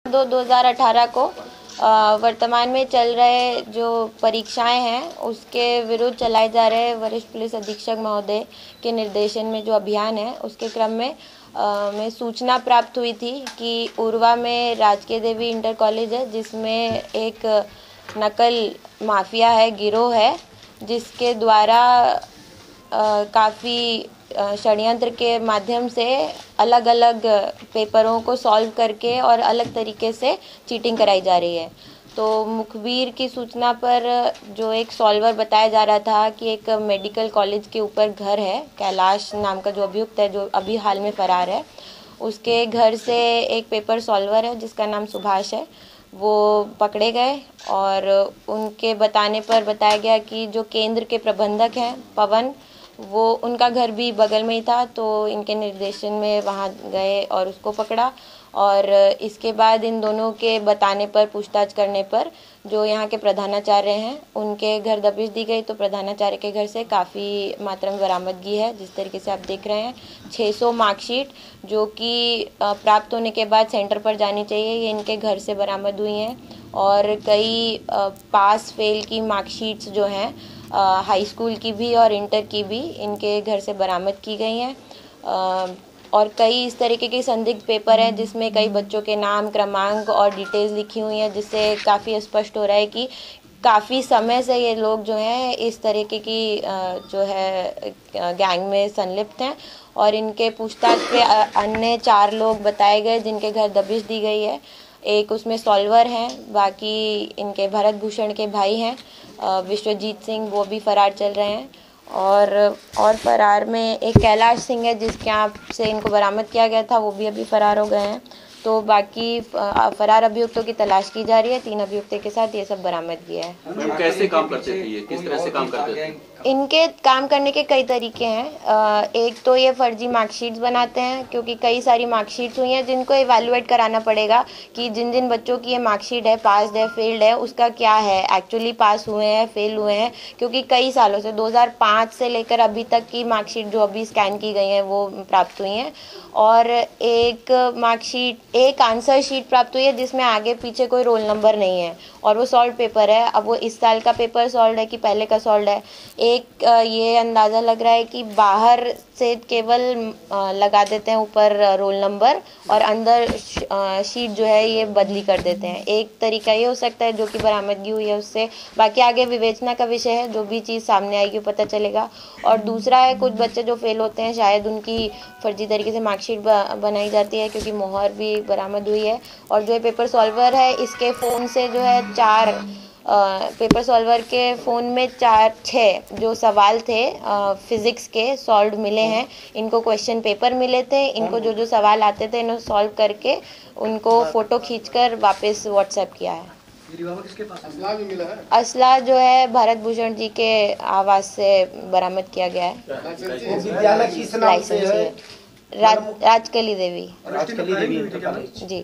2018 को वर्तमान में चल रहे जो परीक्षाएं हैं उसके विरुद्ध चलाए जा रहे वरिष्ठ पुलिस अधीक्षक महोदय के निर्देशन में जो अभियान है उसके क्रम में सूचना प्राप्त हुई थी कि उर्वा में राजकीय देवी इंटर कॉलेज है जिसमें एक नकल माफिया है, गिरोह है, जिसके द्वारा काफ़ी षड्यंत्र के माध्यम से अलग अलग पेपरों को सॉल्व करके और अलग तरीके से चीटिंग कराई जा रही है। तो मुखबिर की सूचना पर जो एक सॉल्वर बताया जा रहा था कि एक मेडिकल कॉलेज के ऊपर घर है, कैलाश नाम का जो अभियुक्त है जो अभी हाल में फरार है, उसके घर से एक पेपर सॉल्वर है जिसका नाम सुभाष है, वो पकड़े गए और उनके बताने पर बताया गया कि जो केंद्र के प्रबंधक हैं पवन, वो उनका घर भी बगल में ही था, तो इनके निर्देशन में वहाँ गए और उसको पकड़ा। और इसके बाद इन दोनों के बताने पर, पूछताछ करने पर जो यहाँ के प्रधानाचार्य हैं उनके घर दबिश दी गई। तो प्रधानाचार्य के घर से काफ़ी मात्रा में बरामदगी है, जिस तरीके से आप देख रहे हैं 600 मार्कशीट जो कि प्राप्त होने के बाद सेंटर पर जानी चाहिए, ये इनके घर से बरामद हुई हैं। और कई पास फेल की मार्कशीट्स जो हैं हाई स्कूल की भी और इंटर की भी इनके घर से बरामद की गई हैं। और कई इस तरीके के संदिग्ध पेपर हैं जिसमें कई बच्चों के नाम, क्रमांक और डिटेल्स लिखी हुई हैं, जिससे काफ़ी स्पष्ट हो रहा है कि काफ़ी समय से ये लोग जो हैं इस तरीके की जो है गैंग में संलिप्त हैं। और इनके पूछताछ पे अन्य 4 लोग बताए गए जिनके घर दबिश दी गई है। एक उसमें सॉल्वर हैं, बाकी इनके भरत भूषण के भाई हैं विश्वजीत सिंह, वो भी फरार चल रहे हैं। और फरार में एक कैलाश सिंह है जिसके यहाँ से इनको बरामद किया गया था, वो भी अभी फरार हो गए हैं। तो बाकी फरार अभियुक्तों की तलाश की जा रही है। 3 अभियुक्तों के साथ ये सब बरामद किया है। मैम कैसे काम करते थे ये, किस तरह से काम करते थे? इनके काम करने के कई तरीके हैं। एक तो ये फर्जी मार्कशीट्स बनाते हैं, क्योंकि कई सारी मार्कशीट्स हुई हैं जिनको इवैल्यूएट कराना पड़ेगा कि जिन जिन बच्चों की ये मार्कशीट है, पास है, फेल्ड है, उसका क्या है, एक्चुअली पास हुए हैं, फेल हुए हैं। क्योंकि कई सालों से 2005 से लेकर अभी तक की मार्कशीट जो अभी स्कैन की गई हैं वो प्राप्त हुई हैं। और एक मार्कशीट, एक आंसर शीट प्राप्त हुई है जिसमें आगे पीछे कोई रोल नंबर नहीं है और वो सॉल्व पेपर है। अब वो इस साल का पेपर सॉल्व है कि पहले का सॉल्व है, एक ये अंदाज़ा लग रहा है कि बाहर से केवल लगा देते हैं ऊपर रोल नंबर और अंदर शीट जो है ये बदली कर देते हैं। एक तरीका ये हो सकता है जो कि बरामदगी हुई है उससे। बाकी आगे विवेचना का विषय है, जो भी चीज़ सामने आएगी पता चलेगा। और दूसरा है कुछ बच्चे जो फेल होते हैं, शायद उनकी फर्जी तरीके से मार्कशीट बनाई जाती है, क्योंकि मोहर भी बरामद हुई है। और जो पेपर सॉल्वर है इसके फ़ोन से जो है 4 पेपर सॉल्वर के फ़ोन में 4-6 जो सवाल थे फिज़िक्स के सॉल्व मिले हैं। इनको क्वेश्चन पेपर मिले थे, इनको जो जो सवाल आते थे इन्हें सॉल्व करके उनको फ़ोटो खींचकर वापस व्हाट्सएप किया है। असला जो है भरत भूषण जी के आवास से बरामद किया गया है। राजकली देवी जी।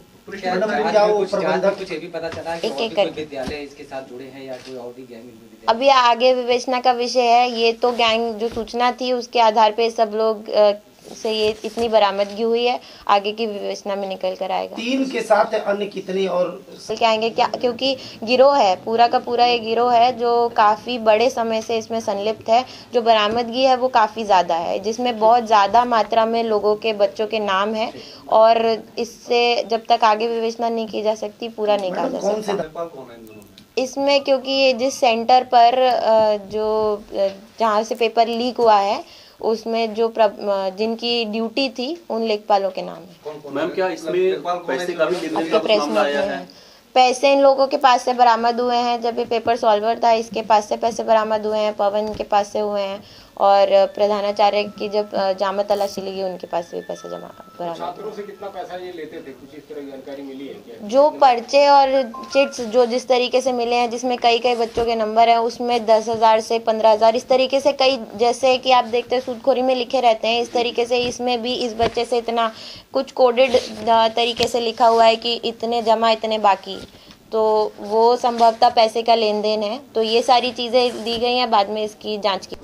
एक विद्यालय इसके साथ जुड़े हैं या कोई और भी गैंग? अभी आगे विवेचना का विषय है। ये तो गैंग जो सूचना थी उसके आधार पे सब लोग से ये इतनी बरामदगी हुई है, आगे की विवेचना में निकल कर आएगा। 3 के साथ अन्य कितने और क्या आएंगे क्या, क्योंकि गिरोह है, पूरा का पूरा ये गिरोह है जो काफ़ी बड़े समय से इसमें संलिप्त है। जो बरामदगी है वो काफ़ी ज़्यादा है, जिसमें बहुत ज़्यादा मात्रा में लोगों के, बच्चों के नाम है। और इससे जब तक आगे विवेचना नहीं की जा सकती पूरा नहीं कहा जा सकता इसमें, क्योंकि ये जिस सेंटर पर जो जहाँ से पेपर लीक हुआ है उसमें जो जिनकी ड्यूटी थी उन लेखपालों के नाम है। मैम क्या इसमें पैसे का भी लेने का मामला आया है? पैसे इन लोगों के पास से बरामद हुए हैं। जब ये पेपर सॉल्वर था इसके पास से पैसे बरामद हुए हैं, पवन के पास से हुए हैं। और प्रधानाचार्य की जब जामा तलाशी ली उनके पास से भी पैसे जमा बरामद। छात्रों से कितना पैसा ये लेते थे, कुछ इस तरह की जानकारी मिली है क्या? जो पर्चे और चिट्स जो जिस तरीके से मिले हैं, जिसमें कई कई बच्चों के नंबर हैं, उसमें 10,000 से 15,000 इस तरीके से कई, जैसे कि आप देखते हैं सूदखोरी में लिखे रहते हैं, इस तरीके से इसमें भी इस बच्चे से इतना कुछ कोडेड तरीके से लिखा हुआ है कि इतने जमा इतने बाकी, तो वो संभवतः पैसे का लेन देन है। तो ये सारी चीज़ें दी गई हैं, बाद में इसकी जांच की